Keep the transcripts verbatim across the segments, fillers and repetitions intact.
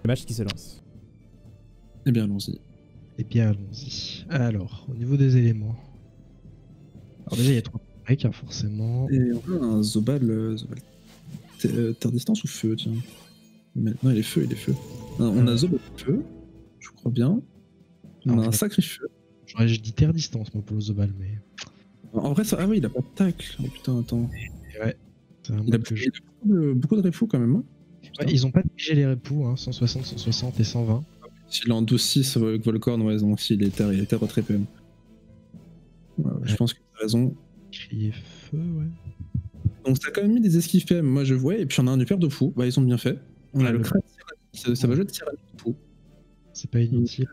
Le match qui se lance. Eh bien, allons-y. Eh bien, allons-y. Alors, au niveau des éléments. Alors, déjà, il y a trois breaks, hein, forcément. Et on a un Zobal. Euh, Zobal. Euh, terre distance ou feu, tiens. Non, il est feu, il est feu. On a Zobal feu, je crois bien. On Alors, a un sacré feu. J'aurais dit terre distance, moi, pour le Zobal, mais. En vrai, ça... ah oui, il a pas de tacle. Oh putain, attends. Et ouais. Un il a, que il a beaucoup, de, beaucoup de réfous quand même. Hein. Ouais, ils ont pas pigé les répous, hein, cent soixante, cent soixante et cent vingt. S'il est en douze six avec Volcorn, ouais, donc s'il est terre, il est terre très peu. Ouais, ouais. Je pense que t'as raison. Crier feu, ouais. Donc ça a quand même mis des esquives P M, moi je vois, et puis on a un hyper de fou, bah ils ont bien fait. On ouais, a le, le crâne, ça, ça va jouer de tyrannique de fou. C'est pas inutile.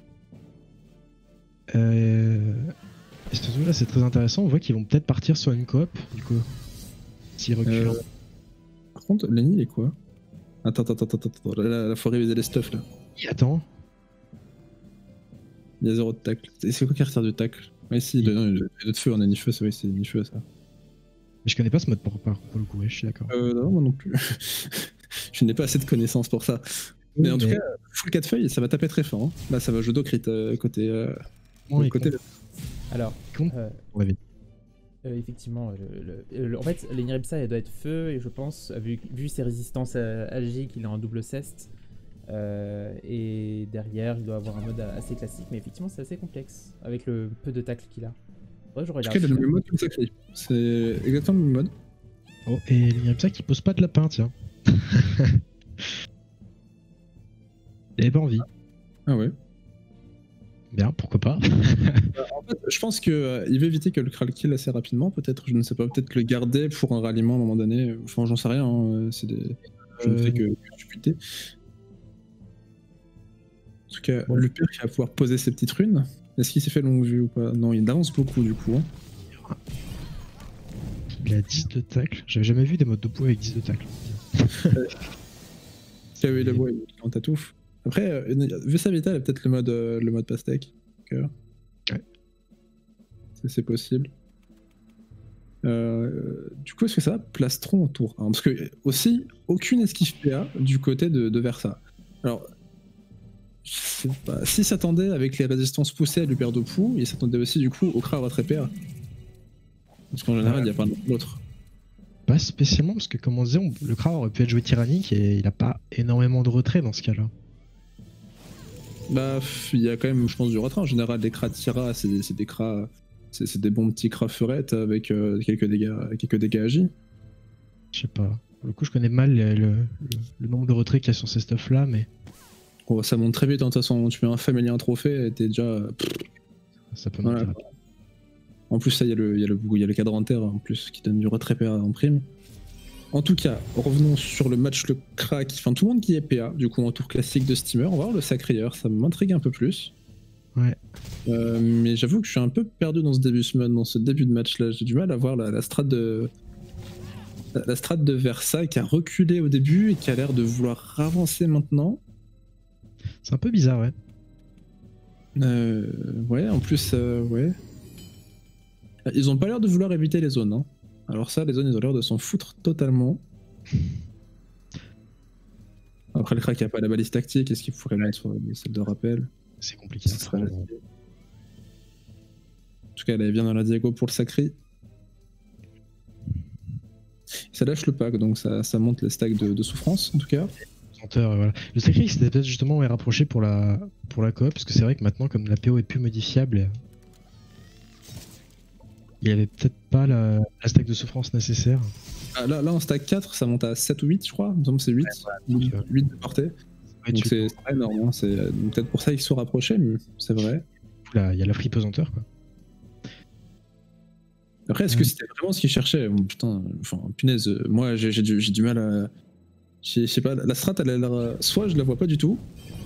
Mmh. Euh... Et surtout là c'est très intéressant, on voit qu'ils vont peut-être partir sur une coop, du coup. S'ils reculent. Euh... Par contre, Lenny il est quoi? Attends, attends, attends, attends, attends, là, là, faut réviser les stuff là. Il attend. Il y a zéro de tacle. C'est quoi qui retire du tacle? Ouais, si, il... non, il y a de feu, on a ni feu, c'est vrai, c'est ni feu ça. Mais je connais pas ce mode pour, pour, pour le coup, ouais, je suis d'accord. Euh, non, moi non plus. Je n'ai pas assez de connaissances pour ça. Oui, mais en mais... tout cas, full quatre feuilles, ça va taper très fort. Hein. Là, ça va jouer d'eau crit euh, côté. Euh, bon, côté... Alors, euh, euh, euh, effectivement, le, le, le, en fait, l'Eniripsa, elle doit être feu, et je pense, vu, vu ses résistances à Agi, qu'il est en double ceste, euh, et derrière, il doit avoir un mode assez classique, mais effectivement, c'est assez complexe, avec le peu de tacle qu'il a. Ouais, je regarde. Il a le même mode que le sacré. C'est exactement le même mode. Oh, et l'Eniripsa qui pose pas de lapin, tiens. Il avait pas envie. Ah ouais. Bien, pourquoi pas. En fait, je pense qu'il euh, veut éviter que le Kral kill assez rapidement, peut-être, je ne sais pas, peut-être le garder pour un ralliement à un moment donné. Enfin, j'en sais rien, hein. C'est des... je ne fais que, que stupidité. En tout cas, bon. Le pire qui va pouvoir poser ses petites runes. Est-ce qu'il s'est fait longue vue ou pas? Non, il avance beaucoup du coup. Hein. Il a dix de tacle. J'avais jamais vu des modes de poids avec dix de tacle. Ah oui, le bois, il est en tatouf. Après, euh, vu sa vita, il a peut-être le mode, euh, le mode pastèque. Okay. Ouais. C'est possible. Euh, du coup, est-ce que ça va plastron autour hein? Parce que, aussi, aucune esquive P A du côté de, de Versa. Alors, je sais pas. S'il s'attendait avec les résistances poussées à l'Uber de Pou, il s'attendait aussi, du coup, au Kra à retrait P A. Parce qu'en général, il ouais. n'y a pas d'autre. Pas spécialement, parce que comme on disait, on, le Kra aurait pu être joué tyrannique et il n'a pas énormément de retrait dans ce cas-là. Bah, il y a quand même, je pense, du retrait. En général, les Kras Tyra, c'est des Kras, c'est des bons petits Kras feurettes avec euh, quelques dégâts, quelques dégâts agis. Je sais pas. Pour le coup, je connais mal le, le, le nombre de retraits qu'il y a sur ces stuff-là, mais. Oh, ça monte très vite, hein, de toute façon. Tu mets un familier, un trophée, et t'es déjà. Ça peut voilà. monter. En plus, ça, il y a le, il y a le, il y a le cadran terre en plus qui donne du retrait P A en prime. En tout cas, revenons sur le match le crack. Enfin, tout le monde qui est P A, du coup, en tour classique de Steamer. On va voir le Sacrieur, ça m'intrigue un peu plus. Ouais. Euh, mais j'avoue que je suis un peu perdu dans ce début, dans ce début de match-là. J'ai du mal à voir la, la strat de. La, la strat de Versa qui a reculé au début et qui a l'air de vouloir avancer maintenant. C'est un peu bizarre, ouais. Euh, ouais, en plus, euh, ouais. Ils ont pas l'air de vouloir éviter les zones, hein. Alors ça, les zones, ils ont l'air de s'en foutre totalement. Après, le crack, il n'y a pas la balise tactique. Est-ce qu'il pourrait mettre sur celle de rappel? C'est compliqué. Ça serait... En tout cas, elle est bien dans la Diago pour le sacré. Ça lâche le pack, donc ça, ça monte les stacks de, de souffrance, en tout cas. Voilà. Le sacré, c'était peut-être justement ouais, rapproché pour la, pour la coop, parce que c'est vrai que maintenant, comme la P O est plus modifiable, il n'y avait peut-être pas la, la stack de souffrance nécessaire. Ah, là, là, en stack quatre, ça monte à sept ou huit, je crois. Il me semble que c'est huit. Ouais, ouais, huit de portée. Ouais, donc c'est énorme. Hein. C'est peut-être pour ça qu'ils se sont rapprochés, mais c'est vrai. Il y a la free pesanteur, quoi. Après, est-ce ouais. que c'était vraiment ce qu'ils cherchaient? Bon, putain, enfin, punaise, moi j'ai du, du mal à. Je sais pas, la strat, elle a l'air. Soit je la vois pas du tout.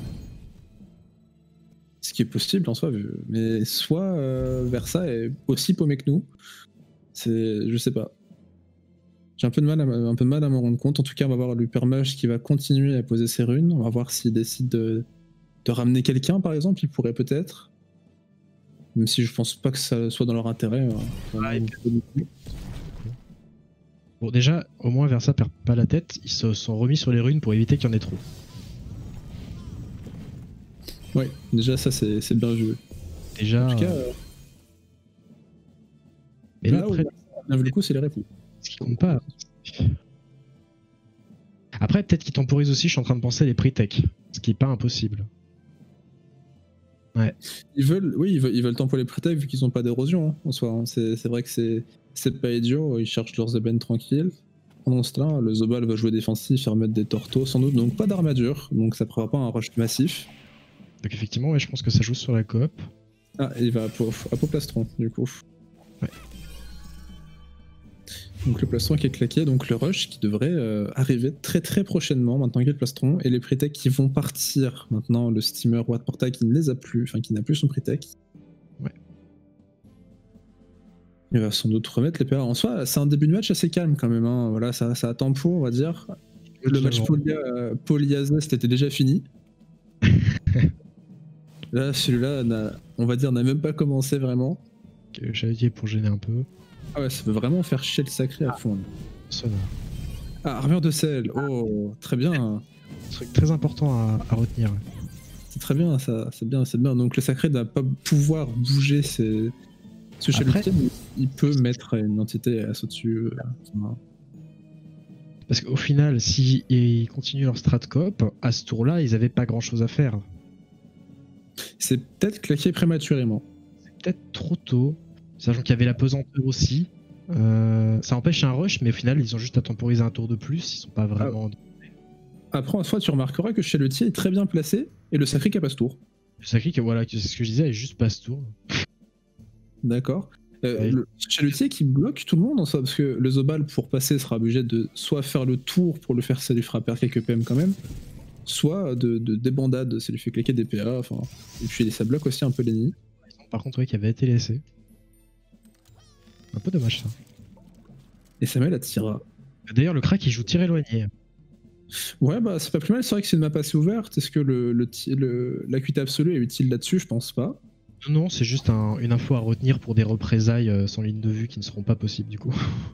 Ce qui est possible en soi, mais soit euh, Versa est aussi paumé que nous. C'est, je sais pas. J'ai un peu de mal à, un peu de mal à m'en rendre compte. En tout cas, on va voir l'Hypermage qui va continuer à poser ses runes. On va voir s'il décide de, de ramener quelqu'un, par exemple. Il pourrait peut-être. Même si je pense pas que ça soit dans leur intérêt. Ah, bon, déjà, au moins Versa perd pas la tête. Ils se sont remis sur les runes pour éviter qu'il y en ait trop. Ouais, déjà ça c'est c'est bien joué. Déjà. En tout cas, euh, euh, Mais là, là où après, on a vu le coup, c'est les répos. ce qui compte pas. Après, peut-être qu'ils temporisent aussi, je suis en train de penser les prix tech. Ce qui est pas impossible. Ouais. Ils veulent, oui, ils veulent, ils veulent tempo les pré-tech vu qu'ils ont pas d'érosion hein, en soi. Hein. C'est c'est vrai que c'est c'est pas idiot, ils cherchent leurs ébènes tranquilles. Pendant ce temps, le Zobal va jouer défensif, faire mettre des tortos sans doute, donc pas d'armadure, donc ça prévoit pas un rush massif. Donc effectivement, ouais, je pense que ça joue sur la coop. Ah, il va à, Apo- à Apoplastron, du coup. Ouais. Donc le plastron qui est claqué, donc le rush qui devrait euh, arriver très très prochainement maintenant qu'il y a le plastron, et les pré-tech qui vont partir maintenant, le steamer Watt Portal qui ne les a plus, enfin qui n'a plus son pré-tech. Ouais. Il va sans doute remettre les P A. En soi, c'est un début de match assez calme quand même, hein. Voilà, ça, ça attend pour, on va dire. Le match Polia, euh, Polyazest était déjà fini. Là, celui-là, n'a- on va dire, n'a même pas commencé vraiment. Que j'avais dit pour gêner un peu. Ah ouais, ça peut vraiment faire chier le sacré à fond. Là. Sonore. Ah, armure de sel. Oh, très bien. Un truc très important à, à retenir. C'est très bien, ça. C'est bien, c'est bien. Donc le sacré ne va pas pouvoir bouger ses... ce Après- chalutier, il peut mettre une entité à au-dessus. euh, enfin, Parce qu'au final, s'ils continuent leur strat coop, à ce tour-là, ils avaient pas grand-chose à faire. c'est peut-être claqué prématurément. C'est peut-être trop tôt, sachant qu'il y avait la pesanteur aussi. Euh, ça empêche un rush, mais au final, ils ont juste à temporiser un tour de plus. Ils sont pas vraiment. Après, en soi, tu remarqueras que chalutier est très bien placé et le sacré qui a pas ce tour. Le sacré, que voilà, c'est ce que je disais, est juste pas ce tour. D'accord. Euh, Ouais. le chalutier qui bloque tout le monde en soi, parce que le Zobal pour passer sera obligé de soit faire le tour pour le faire, ça lui fera perdre quelques P M quand même, soit de, de débandade, ça lui fait claquer des P A, enfin, et puis ça bloque aussi un peu l'ennemi. Par contre, ouais, qui avait été laissé. Un peu dommage ça. Et Samuel attira. D'ailleurs, le crack il joue tir éloigné. Ouais, bah c'est pas plus mal, c'est vrai que c'est une map assez ouverte. Est-ce que le, le, ti- le- l'acuité absolue est utile là-dessus? Je pense pas. Non, non, c'est juste un- une info à retenir pour des représailles euh, sans ligne de vue qui ne seront pas possibles du coup.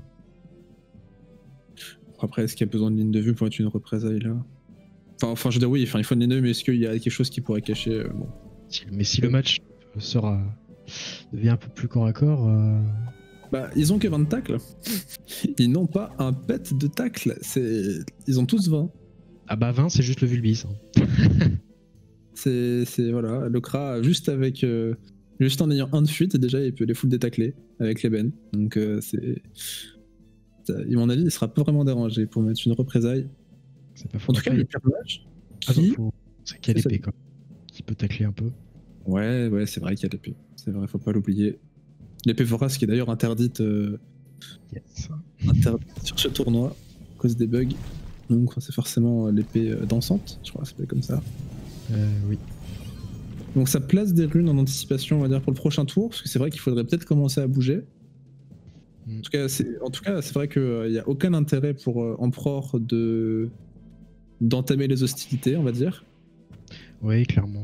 Après, est-ce qu'il y a besoin de ligne de vue pour être une représaille là? Enfin, enfin, je veux dire, oui, enfin, il faut une ligne de vue, mais est-ce qu'il y a quelque chose qui pourrait cacher euh, bon. Si- Mais si le match sera devient un peu plus corps à corps, euh, Bah, ils ont que vingt tacles. Ils n'ont pas un pet de tacle. C'est... Ils ont tous vingt. ah bah vingt c'est juste le Vulbis. Hein. C'est, c'est voilà, le Kra, juste avec. euh, juste en ayant un de fuite, déjà, il peut les foutre détacler avec les bennes. Donc, euh, c'est. ça- à mon avis, il sera pas vraiment dérangé pour mettre une représaille. C'est pas faux. En tout cas, Après, le personnage. ah non, Qui... faut- c'est qu'il y a c'est l'épée quoi. Qui peut tacler un peu. Ouais, ouais, c'est vrai qu'il y a l'épée. C'est vrai, faut pas l'oublier. L'épée vorace qui est d'ailleurs interdite, euh, Yes. interdite sur ce tournoi à cause des bugs. Donc, c'est forcément l'épée euh, dansante, je crois, ça s'appelle comme ça. Euh, oui. Donc ça place des runes en anticipation, on va dire, pour le prochain tour, parce que c'est vrai qu'il faudrait peut-être commencer à bouger. Mm. En tout cas, c'est, en tout cas, c'est vrai qu'il n'y a aucun intérêt pour euh, Emperor de d'entamer les hostilités, on va dire. Oui, clairement.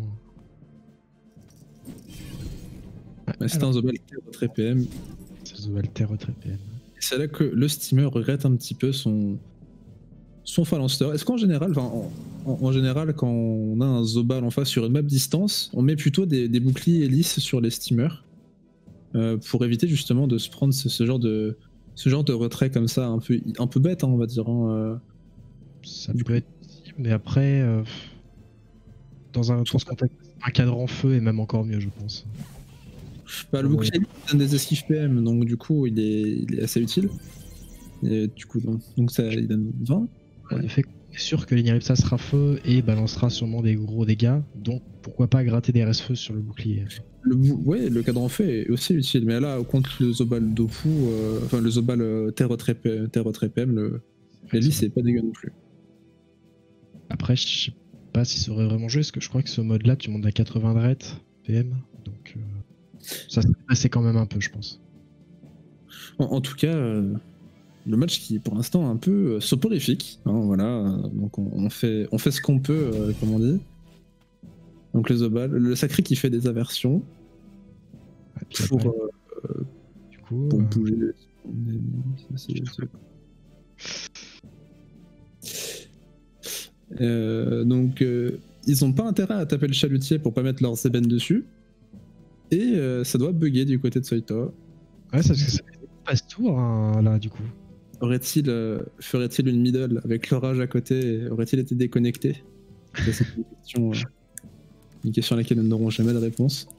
Mais c'est un Zobal très P M. C'est Zoalter très P M. Et c'est là que le steamer regrette un petit peu son son phalanster. Est-ce qu'en général, enfin, en, en- en général, quand on a un Zobal en face sur une map distance, on met plutôt des, des boucliers lisses sur les steamers euh, pour éviter justement de se prendre ce, ce genre de ce genre de retrait comme ça, un peu un peu bête, hein, on va dire. Hein, euh. Ça Du peut coup- être possible, mais après, euh, dans un dans ce contexte, un cadran feu est même encore mieux, je pense. Bah, le Ouais. bouclier lisse donne des esquives P M, donc du coup, il est, il est assez utile. Et du coup, donc, donc ça, il donne vingt. En effet, on est sûr que l'Ignaripsa sera feu et balancera sûrement des gros dégâts, donc pourquoi pas gratter des restes feux sur le bouclier. Le, bou- ouais, le cadran fait est aussi utile, mais là, contre le Zobal Dopu, euh, enfin le Zobal euh, Terre Trep P M, le, les lisses, c'est pas dégueu non plus. Après, je sais pas si ça aurait vraiment joué, parce que je crois que ce mode-là, tu montes à quatre-vingts de rate P M, donc euh, ça s'est passé quand même un peu, je pense. En, en tout cas, euh, le match qui est pour l'instant un peu euh, soporifique, hein, voilà, euh, donc on, on fait, on fait ce qu'on peut, euh, comme on dit. Donc le Zobal, le Sacré qui fait des aversions Et puis pour, après, euh, du coup, pour euh, bouger. Ça, c'est- c'est- Euh, donc euh, ils ont pas intérêt à taper le chalutier pour pas mettre leurs ébènes dessus. Et euh, ça doit bugger du côté de Soito. Ouais, c'est parce que ça passe tour hein, là du coup. Aurait-il, euh, ferait-il une middle avec l'orage à côté? Aurait-il été déconnecté? Ça, c'est une question, euh, une question à laquelle nous n'aurons jamais de réponse.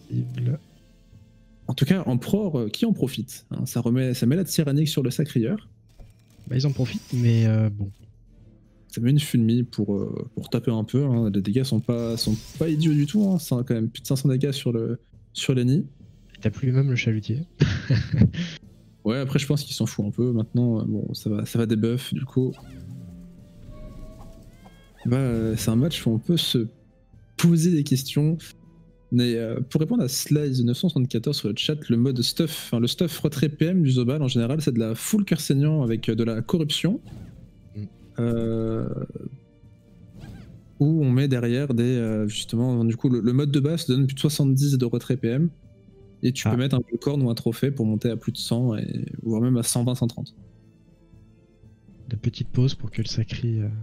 En tout cas, en pro, euh, qui en profite hein, ça, remet, ça met la tyrannique sur le sacrieur. Bah, ils en profitent, mais euh, bon. Ça met une fulmie pour, euh, pour taper un peu. Hein. Les dégâts sont pas, sont pas idiots du tout. Hein. C'est quand même plus de cinq cents dégâts sur le sur Lenny. T'as plus même le chalutier. Ouais, après je pense qu'il s'en fout un peu. Maintenant, bon, ça va, ça va débuff du coup. Bah, c'est un match où on peut se poser des questions. Mais euh, pour répondre à Slice neuf cent soixante-quatorze sur le chat, le mode stuff, enfin le stuff retrait P M du Zobal en général, c'est de la full cœur saignant avec de la corruption. Mm. Euh, où on met derrière des euh, justement du coup le, le mode de base donne plus de soixante-dix de retrait P M et tu ah. peux mettre un corne ou un trophée pour monter à plus de cent et voire même à cent vingt cent trente. De petites pauses pour que le sacré euh,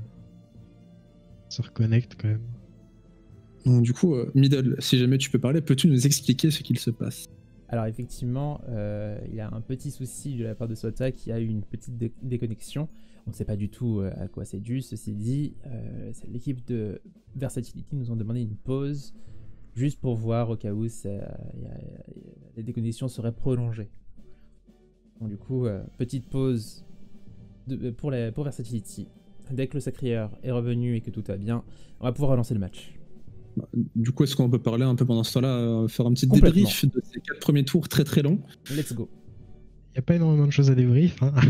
se reconnecte quand même. Donc du coup, euh, Middle, si jamais tu peux parler, peux-tu nous expliquer ce qu'il se passe? Alors effectivement, euh, il y a un petit souci de la part de Sota qui a eu une petite dé déconnexion. On ne sait pas du tout euh, à quoi c'est dû. Ceci dit, euh, l'équipe de Versatility nous ont demandé une pause juste pour voir au cas où ça, y a, y a, les déconnexions seraient prolongées. Donc du coup, euh, petite pause de, pour, la, pour Versatility. Dès que le sacrieur est revenu et que tout va bien, on va pouvoir relancer le match. Du coup, est-ce qu'on peut parler un peu pendant ce temps-là, euh, faire un petit débrief de ces quatre premiers tours très très longs? Let's go. Il n'y a pas énormément de choses à débrief. Hein.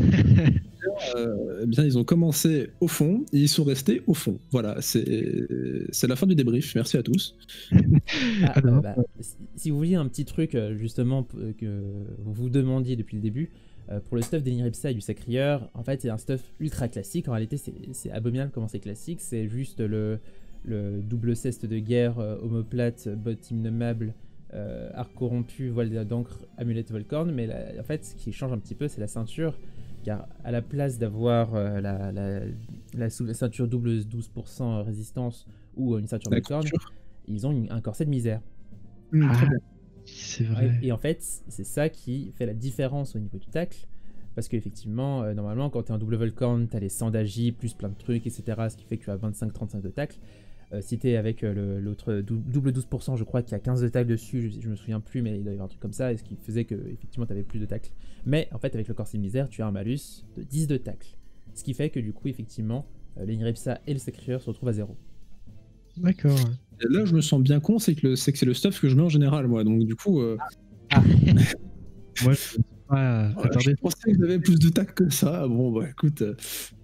euh, bien, ils ont commencé au fond et ils sont restés au fond. Voilà, c'est la fin du débrief. Merci à tous. Ah, euh, bah, si vous vouliez un petit truc, justement, que vous vous demandiez depuis le début, euh, pour le stuff d'Eniripsa et du Sacrieur, en fait, c'est un stuff ultra classique. En réalité, c'est abominable comment c'est classique. C'est juste le. le double ceste de guerre, euh, omoplate, botte innommable, euh, arc corrompu, voile d'encre, amulette Volcorn, mais la, en fait ce qui change un petit peu c'est la ceinture, car à la place d'avoir euh, la, la, la, la ceinture double douze pour cent résistance ou une ceinture Volcorn, ils ont une, un corset de misère. Mmh, ah, c'est vrai. Et, et en fait c'est ça qui fait la différence au niveau du tacle. Parce qu'effectivement, euh, normalement, quand tu es en double Volcorn, tu as les cent d'agi, plus plein de trucs, et cetera. Ce qui fait que tu as vingt-cinq trente-cinq de tacle. Euh, si tu es avec euh, l'autre double douze pour cent, je crois qu'il y a quinze de tacle dessus, je, je me souviens plus, mais il doit y avoir un truc comme ça, et ce qui faisait que effectivement tu avais plus de tacle. Mais en fait, avec le corset de misère, tu as un malus de dix de tacle. Ce qui fait que du coup, effectivement, euh, l'Eniripsa et le Sacrieur se retrouvent à zéro. D'accord. Là, je me sens bien con, c'est que c'est le stuff que je mets en général, moi. Donc du coup. Euh... Ah. Moi, je... Ah, ouais, attendez, je pensais que j'avais plus de tac que ça. Bon, bah écoute. Euh...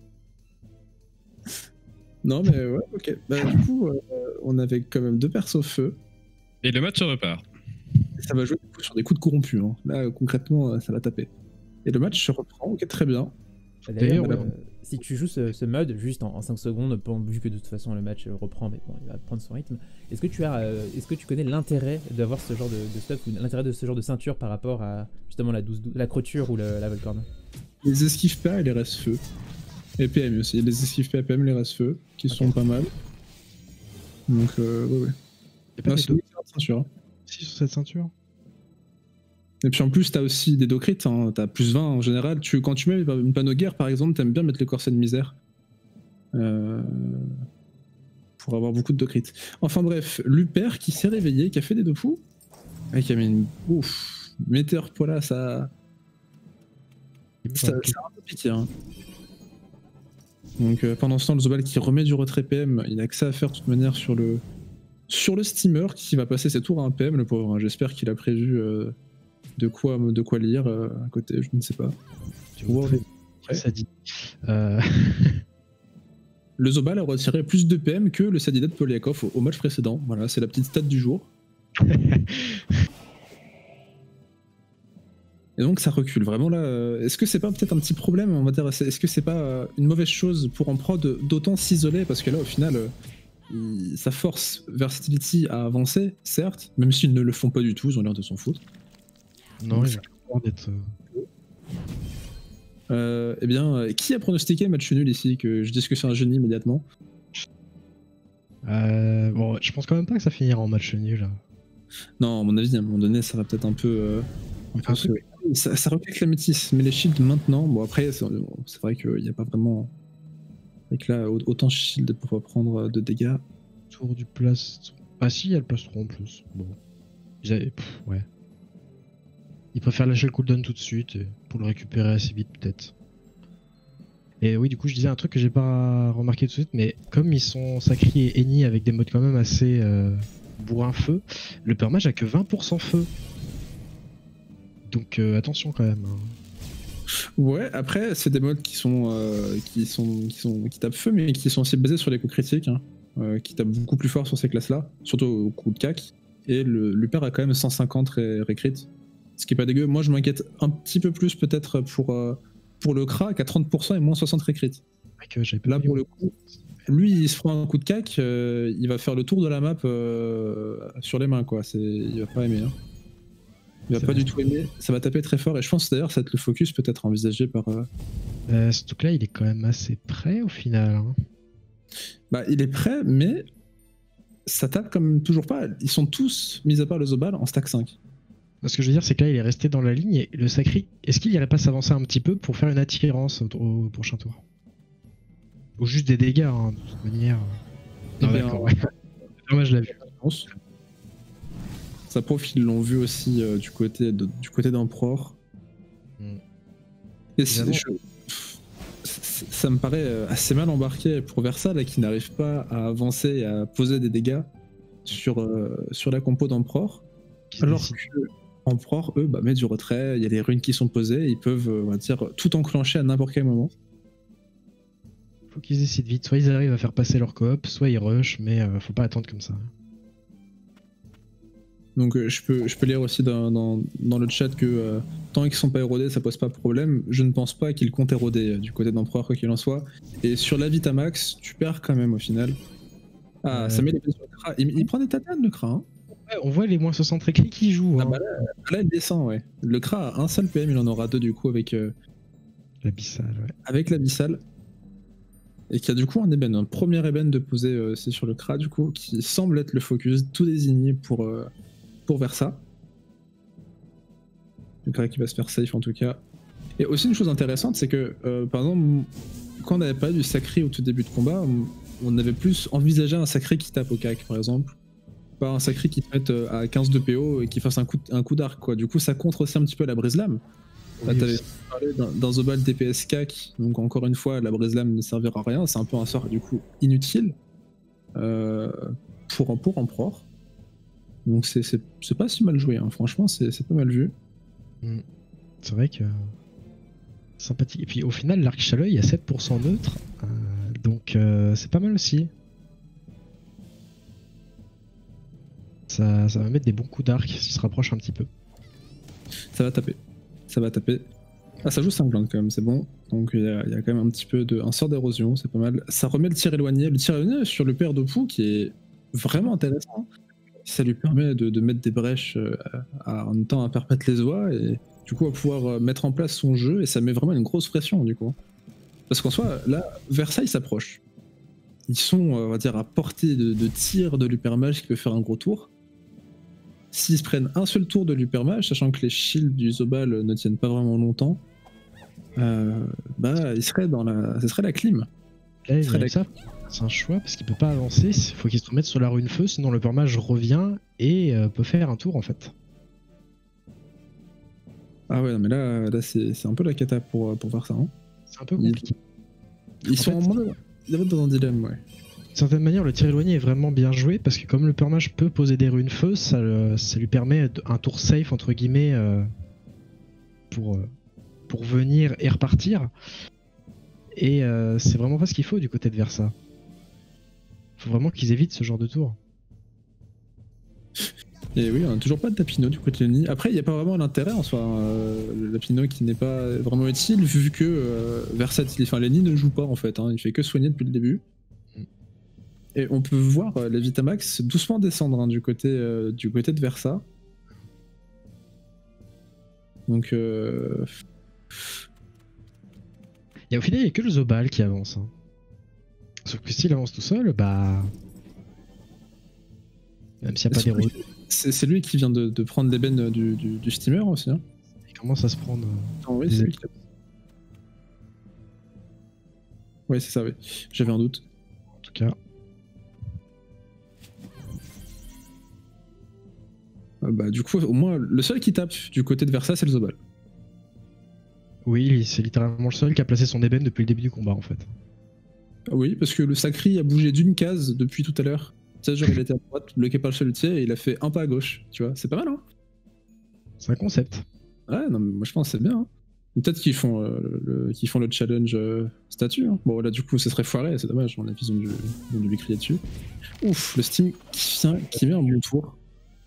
Non, mais ouais, ok. Bah, du coup, euh, on avait quand même deux persos feu. Et le match se repart. Et ça va jouer du coup, sur des coups de corrompus. Hein. Là, concrètement, ça va taper. Et le match se reprend, ok, très bien. D'ailleurs, euh, si tu joues ce, ce mode juste en, en cinq secondes, bon, vu que de toute façon le match reprend, mais bon, il va prendre son rythme, est-ce que tu as, euh, est-ce que tu connais l'intérêt d'avoir ce genre de, de stuff ou l'intérêt de ce genre de ceinture par rapport à justement la, douze, la crotture ou le, la Volcorn? Les esquives P A et les restes feu. Et P M aussi, les esquives P A P M, les restes feu, qui okay. sont pas mal. Donc, euh, ouais, ouais. Et pas c'est une excellente ceinture. Si, sur cette ceinture. Et puis en plus, t'as aussi des dos-crits, hein. T'as plus vingt en général. Tu, quand tu mets une panneau guerre, par exemple, t'aimes bien mettre le corset de misère. Euh... Pour avoir beaucoup de dos-crits. Enfin bref, Luper qui s'est réveillé, qui a fait des deux-fous. Et qui a mis une. Ouf! Météor Pola, ça. Ça, ça a un peu piqué, hein. Donc euh, pendant ce temps, le Zobal qui remet du retrait P M, il n'a que ça à faire de toute manière sur le. Sur le steamer qui va passer ses tours à un P M, le pauvre. Hein. J'espère qu'il a prévu. Euh... De quoi, de quoi lire euh, à côté, je ne sais pas. Tu vois, très sadie. Euh... Le Zobal a retiré plus de P M que le Sadidat Polyakov au, au match précédent. Voilà, c'est la petite stat du jour. Et donc ça recule. Vraiment là, euh, est-ce que c'est pas peut-être un petit problème, on va dire, est-ce que c'est pas euh, une mauvaise chose pour en prod d'autant s'isoler, parce que là au final, euh, il, ça force Versatility à avancer, certes, même s'ils ne le font pas du tout, ils ont l'air de s'en foutre. Non, il a d'être. Euh, eh bien, euh, qui a pronostiqué match nul ici? Que je dise que c'est un génie immédiatement. Euh, bon, je pense quand même pas que ça finira en match nul. Là. Non, à mon avis, à un moment donné, ça va peut-être un peu. Euh, un peu Un se- truc. Ça, ça reflète la métisse, mais les shields maintenant. Bon, après, c'est c'est vrai qu'il n'y a pas vraiment. Avec là, autant shield pour pas prendre de dégâts. Tour du plastron. Ah si, il y a le plastron en plus. Bon. Ils avaient... Pff, ouais. Ils préfèrent lâcher le cooldown tout de suite et pour le récupérer assez vite peut-être. Et oui, du coup, je disais un truc que j'ai pas remarqué tout de suite, mais comme ils sont Sacri et Eni avec des modes quand même assez euh, bourrin feu, le permage a que vingt pour cent feu. Donc euh, attention quand même. Hein. Ouais, après, c'est des modes qui sont, euh, qui sont, qui sont, qui tapent feu, mais qui sont aussi basés sur les coups critiques, hein, euh, qui tapent beaucoup plus fort sur ces classes-là, surtout au coup de cac. Et le Luper a quand même cent cinquante ré récrit, ce qui est pas dégueu. Moi, je m'inquiète un petit peu plus peut-être pour, euh, pour le Kra, qui a trente pour cent et moins soixante récrit. Que pas Là, pour le coup, lui, il se prend un coup de cac, euh, il va faire le tour de la map euh, sur les mains, quoi. Il va pas aimer. Hein. Il va pas du tout aimer, ça va taper très fort et je pense d'ailleurs ça va être le focus peut-être envisagé par... Euh... Euh, ce truc là il est quand même assez près au final. Hein. Bah il est prêt mais ça tape comme toujours pas, ils sont tous, mis à part le Zobal, en stack cinq. Ce que je veux dire c'est que là il est resté dans la ligne et le Sacri, est-ce qu'il irait pas s'avancer un petit peu pour faire une attirance au, au prochain tour? Ou juste des dégâts hein, de toute manière. Non, bien, d'accord, ouais. Moi je l'ai vu. Sa prof, ils l'ont vu aussi euh, du côté de, du côté d'Emperor. Mm. Et je, ça me paraît assez mal embarqué pour Versa là, qui n'arrive pas à avancer et à poser des dégâts sur, euh, sur la compo d'Emperor. Alors décide. que Emperor, eux, bah, mettent du retrait, il y a des runes qui sont posées, ils peuvent on va dire, tout enclencher à n'importe quel moment. Faut qu'ils décident vite, soit ils arrivent à faire passer leur coop, soit ils rush, mais euh, faut pas attendre comme ça. Donc euh, je, peux, je peux lire aussi dans, dans, dans le chat que euh, tant qu'ils sont pas érodés, ça pose pas de problème. Je ne pense pas qu'ils comptent éroder euh, du côté d'Empereur, quoi qu'il en soit. Et sur la Vitamax, tu perds quand même au final. Ah, euh... ça met les pieds sur le Kra. Il, il prend des tatanes le Kra. Hein. Ouais, on voit les moins soixante réclés qui jouent. Hein. Ah bah là, là, il descend, ouais. Le Kra a un seul P M, il en aura deux du coup avec... Euh, l'abyssal, ouais. Avec l'abyssal. Et qui a du coup un ébène, un premier ébène de poser euh, c'est sur le Kra du coup, qui semble être le focus tout désigné pour... Euh, pour Versa. Le Kra qui va se faire safe en tout cas. Et aussi une chose intéressante, c'est que euh, par exemple, quand on n'avait pas du Sacri au tout début de combat, on, on avait plus envisagé un Sacri qui tape au cac par exemple. Pas un Sacri qui te mette à quinze de P O et qui fasse un coup, un coup d'arc quoi. Du coup ça contre aussi un petit peu la brise-lame. Là oui, t'avais parlé d'un Zobal D P S cac, donc encore une fois la brise-lame ne servira à rien, c'est un peu un sort du coup inutile euh, pour, pour Emperor. Donc c'est pas si mal joué, hein. Franchement c'est pas mal vu. Mmh. C'est vrai que... sympathique. Et puis au final l'arc Chaleuil il y a sept pour cent neutre, euh, donc euh, c'est pas mal aussi. Ça, ça va mettre des bons coups d'arc s'il se rapproche un petit peu. Ça va taper, ça va taper. Ah ça joue cinquante quand même, c'est bon. Donc il y, y a quand même un petit peu de... un sort d'érosion, c'est pas mal. Ça remet le tir éloigné, le tir éloigné sur le père de Pou qui est vraiment intéressant. Ça lui permet de, de mettre des brèches euh, à, en même temps à perpétuer les oies et du coup à pouvoir mettre en place son jeu et ça met vraiment une grosse pression du coup. Parce qu'en soi, là, Versailles s'approche. Ils sont, on va dire, à portée de, de tir de l'Hypermage qui peut faire un gros tour. S'ils se prennent un seul tour de l'Hypermage, sachant que les shields du Zobal ne tiennent pas vraiment longtemps, euh, bah, il serait dans la... ce serait la clim. Là, la... ça, c'est un choix parce qu'il peut pas avancer, il faut qu'il se remette sur la rune feu, sinon le permage revient et euh, peut faire un tour en fait. Ah ouais, non, mais là, là c'est un peu la cata pour, pour faire ça. Hein. C'est un peu compliqué. Ils, ils sont fait, en ils dans un dilemme, ouais. D'une certaine manière, le tir éloigné est vraiment bien joué parce que comme le permage peut poser des runes feu, ça, ça lui permet un tour safe entre guillemets euh, pour, pour venir et repartir. Et euh, c'est vraiment pas ce qu'il faut du côté de Versa. Faut vraiment qu'ils évitent ce genre de tour. Et oui, on n'a toujours pas de Tapino du côté de Nini. Après, il n'y a pas vraiment l'intérêt en soi. Euh, le Tapino qui n'est pas vraiment utile vu que euh, Versa, enfin Lenny ne joue pas en fait. Hein, il fait que soigner depuis le début. Mm. Et on peut voir euh, la Vitamax doucement descendre hein, du, côté, euh, du côté de Versa. Donc... Euh... Et au final, il n'y a que le Zobal qui avance. Hein. Sauf que s'il avance tout seul, bah... Même s'il n'y a pas des rôles. C'est c'est lui qui vient de, de prendre l'ébène du, du, du steamer aussi. Hein. Il commence à se prendre. euh, Non, oui, des c'est lui qui l'a- Ouais, c'est ça, oui. J'avais un doute. En tout cas. Euh, bah, du coup, au moins, le seul qui tape du côté de Versa, c'est le Zobal. Oui, c'est littéralement le seul qui a placé son ébène depuis le début du combat en fait. Oui, parce que le Sacri a bougé d'une case depuis tout à l'heure. Tu sais, genre, il était à droite, bloqué par le chalutier, et il a fait un pas à gauche. Tu vois, c'est pas mal, hein? C'est un concept. Ouais, non, mais moi je pense que c'est bien. Hein. Peut-être qu'ils font, euh, le, qu'ils font le challenge euh, statut. Hein. Bon, là, du coup, ce serait foiré, c'est dommage. On a ils ont dû, ils ont dû lui crier dessus. Ouf, le Steam qui vient, qui met un bon tour.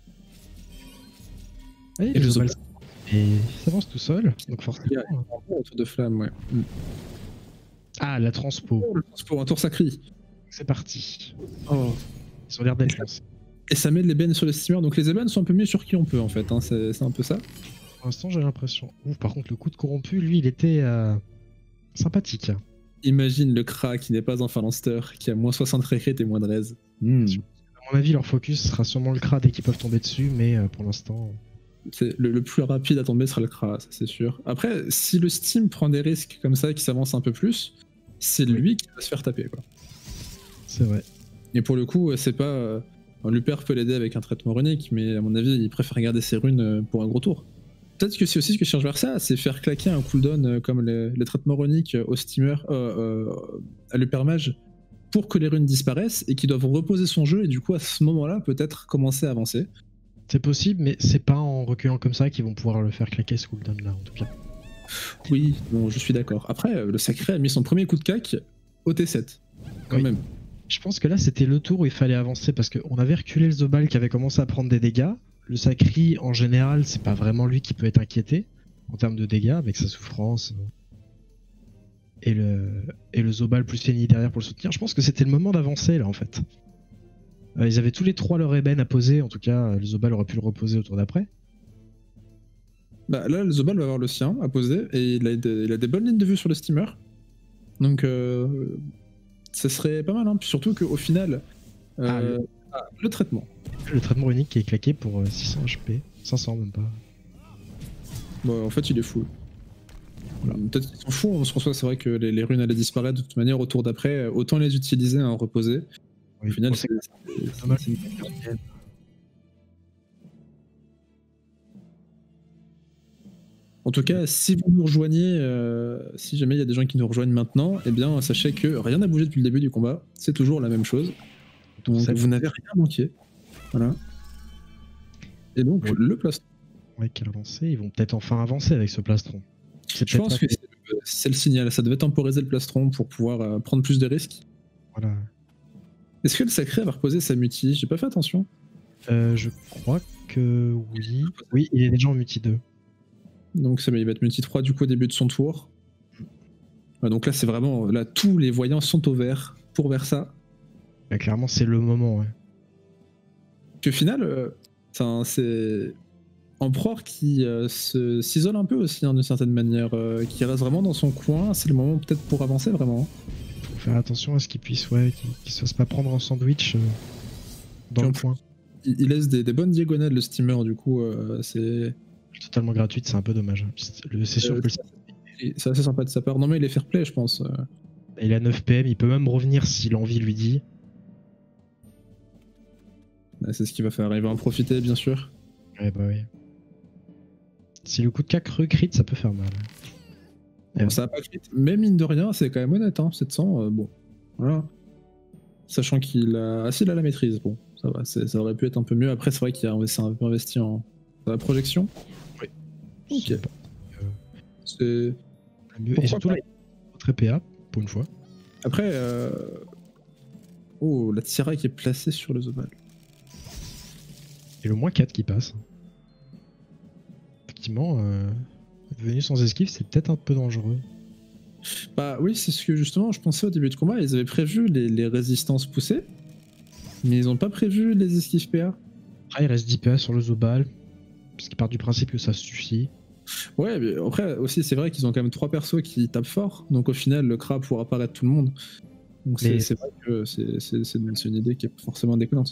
Et, Et le le Zobal Zobal. et il s'avance tout seul, donc forcément. Il y a un bon tour de flamme, ouais. Mm. Ah, la transpo. Oh, le transport, un tour sacré. C'est parti. Oh. Ils ont l'air d'être lancés. Et ça met l'ébène sur les steamers, donc les ébènes sont un peu mieux sur qui on peut en fait, hein. c'est c'est un peu ça. Pour l'instant, j'ai l'impression. Ouf, par contre, le coup de corrompu, lui, il était euh, sympathique. Imagine le Kra qui n'est pas un Phalanster, qui a moins soixante récrit et moins de raise. Hmm. À mon avis, leur focus sera sûrement le Kra dès qu'ils peuvent tomber dessus, mais euh, pour l'instant. C'est le, le plus rapide à tomber sera le Kra, ça c'est sûr. Après, si le Steam prend des risques comme ça, qui s'avance un peu plus, c'est Oui. lui qui va se faire taper, quoi. C'est vrai. Et pour le coup, c'est pas... Euh, Luper peut l'aider avec un traitement runique, mais à mon avis, il préfère garder ses runes euh, pour un gros tour. Peut-être que c'est aussi ce que cherche vers ça, c'est faire claquer un cooldown euh, comme les, les traitements runiques au steamer, euh, euh, à Luper Mage, pour que les runes disparaissent et qu'ils doivent reposer son jeu, et du coup, à ce moment-là, peut-être commencer à avancer. C'est possible, mais c'est pas en reculant comme ça qu'ils vont pouvoir le faire claquer ce cooldown là, en tout cas. Oui, bon, je suis d'accord. Après, euh, le Sacré a mis son premier coup de cac au T sept, quand Oui. même. Je pense que là, c'était le tour où il fallait avancer parce qu'on avait reculé le Zobal qui avait commencé à prendre des dégâts. Le Sacri, en général, c'est pas vraiment lui qui peut être inquiété en termes de dégâts avec sa souffrance. Et le, et le Zobal plus Feni derrière pour le soutenir. Je pense que c'était le moment d'avancer là en fait. Euh, ils avaient tous les trois leur ébène à poser. En tout cas, le Zobal aurait pu le reposer au tour d'après. Bah, là, le Zobal va avoir le sien à poser, et il a, des, il a des bonnes lignes de vue sur le steamer. Donc, euh, ça serait pas mal, hein. Puis surtout qu'au final, euh, Ah, le- ah, le traitement. Le traitement unique qui est claqué pour euh, six cents H P. cinq cents même pas. Bon, en fait, il est full. Voilà. Peut-être qu'ils s'en foutent, on se reçoit, c'est vrai que les, les runes allaient disparaître de toute manière au tour d'après, autant les utiliser à en reposer. Oui, Au final, bon, c'est c'est dommage. c'est une- En tout cas, si vous nous rejoignez, euh, si jamais il y a des gens qui nous rejoignent maintenant, eh bien, sachez que rien n'a bougé depuis le début du combat, c'est toujours la même chose. Donc, Ça- vous n'avez rien manqué. Voilà. Et donc, Oui. le plastron. Ouais, quelle avancée. Ils vont peut-être enfin avancer avec ce plastron. C'est Je peut-être pense pas- que c'est- c'est le signal. Ça devait temporiser le plastron pour pouvoir euh, prendre plus de risques. Voilà. Est-ce que le Sacré va reposer sa mutie? J'ai pas fait attention. Euh, je crois que oui. Oui, il est déjà en multi deux. Donc ça, il va être multi trois du coup au début de son tour. Ouais, donc là, c'est vraiment... Là, tous les voyants sont au vert pour Versa. Bah, clairement, c'est le moment. Ouais. Puis au final, euh, enfin, c'est Emperor qui euh, se- s'isole un peu aussi, hein, d'une certaine manière, euh, qui reste vraiment dans son coin. C'est le moment peut-être pour avancer vraiment. Faut faire attention à ce qu'il puisse, ouais, qu'il qu'il se fasse pas prendre en sandwich euh, dans Puis le en coin. Il, il laisse des, des bonnes diagonales, le steamer, du coup, euh, c'est Totalement gratuite, c'est un peu dommage. C'est le- c'est sûr Euh, que le- c'est assez sympa de sa part. Non mais il est fair play, je pense. Euh, il a neuf P M, il peut même revenir si l'envie lui dit. c'est ce qu'il va faire. Il va en profiter, bien sûr. Ouais, bah oui. Si le coup de cac recrit, ça peut faire mal. Bon, ça a pas crit, mais mine de rien, c'est quand même honnête, hein, sept cents, euh, bon. Voilà. Sachant qu'il a... Ah si, il a la maîtrise, bon, ça va, c'est- ça aurait pu être un peu mieux. Après, c'est vrai qu'il a c'est un peu investi en dans la projection. Oui. Ok. C'est pas- C'est... Le mieux. Et Pourquoi surtout, pas là, il est très P A, pour une fois. Après, euh... oh, la Tira qui est placée sur le Zobal. Et le moins quatre qui passe. Effectivement, euh, venu sans esquive, c'est peut-être un peu dangereux. Bah oui, c'est ce que justement je pensais au début de combat. Ils avaient prévu les, les résistances poussées, mais ils ont pas prévu les esquives P A. Après, il reste dix P A sur le Zobal, parce qu'il part du principe que ça suffit. Ouais, mais après aussi, c'est vrai qu'ils ont quand même trois persos qui tapent fort, donc au final, le Kra pourra apparaître tout le monde. Donc c'est Mais- c'est vrai que c'est c'est- c'est une, c'est une idée qui est forcément déconnante.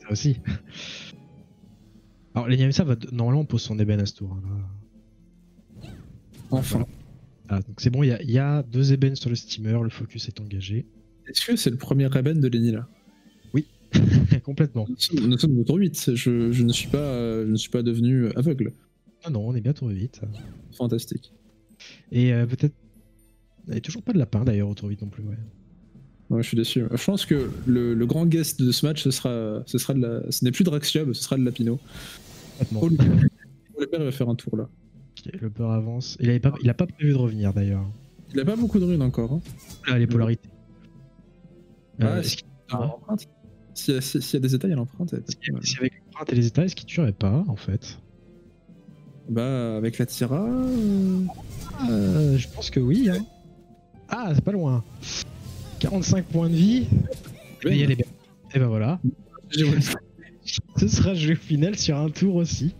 ça aussi. Alors, l'Enyamissa va. Normalement, on pose son ébène à ce tour. Hein, là. Enfin. Ah, donc c'est bon, il y, a- il y a deux ébènes sur le steamer, le focus est engagé. Est-ce que c'est le premier ébène de Lenny là? Complètement. Nous sommes, nous sommes au tour huit. Je, je ne suis pas, euh, je ne suis pas devenu aveugle. Ah non, on est bien tour huit. Fantastique. Et euh, peut-être. Il n'y a toujours pas de lapin d'ailleurs au tour huit non plus. Ouais. Ouais, je suis déçu. Je pense que le, le grand guest de ce match, ce sera, ce sera de la, ce n'est plus Draxia, ce sera de Lapino. Complètement. Oh, le père, le père, il va faire un tour là. Ok, le peur avance. Il avait pas, il a pas prévu de revenir d'ailleurs. Il a pas beaucoup de runes encore. Hein. Là, les polarités. Ah, Euh, si- est-ce qu'il- ah, l'empreinte. S'il y, a- s'il y a des états, il y a l'empreinte. elle est pas si- trop mal. si avec l'empreinte et les états, est-ce qu'il tuerait pas en fait? Bah, avec la Tira. euh, Euh, je pense que oui. Hein. Ah, c'est pas loin. quarante-cinq points de vie. Ben. Et il y a les bêtes. Et ben voilà. j'ai- Ce sera joué au final sur un tour aussi.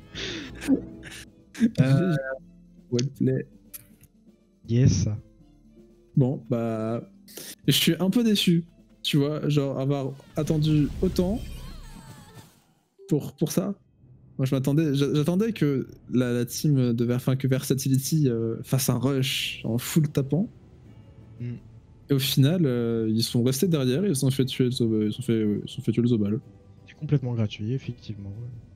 Euh, Well play. yes. Bon, bah. Je suis un peu déçu, tu vois, genre avoir attendu autant pour, pour ça. Moi, je m'attendais, j'a- j'attendais que la, la team de Ver- enfin, que Versatility euh, fasse un rush en full tapant. Mm. Et au final, euh, ils sont restés derrière et ils se sont fait tuer le Zobal. Ils se sont fait, ils se sont fait tuer le Zobal. C'est complètement gratuit, effectivement. ouais.